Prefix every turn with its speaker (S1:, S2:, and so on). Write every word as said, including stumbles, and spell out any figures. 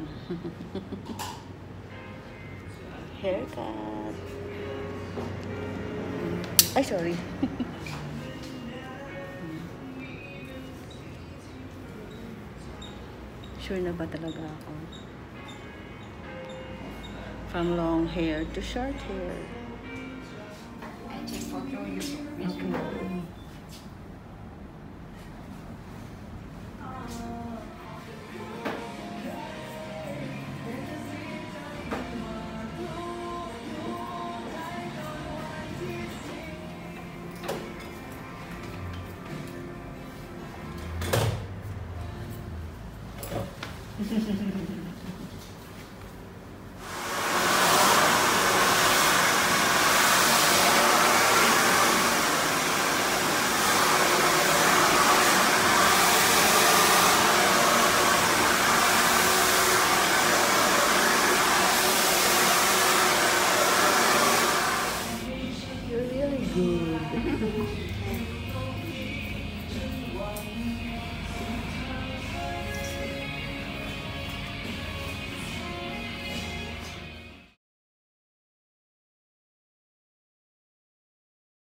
S1: Haircut. Ay, sorry. Sure na ba talaga ako? From long hair to short hair.
S2: I take photo you.
S1: Okay.
S2: Hehehehe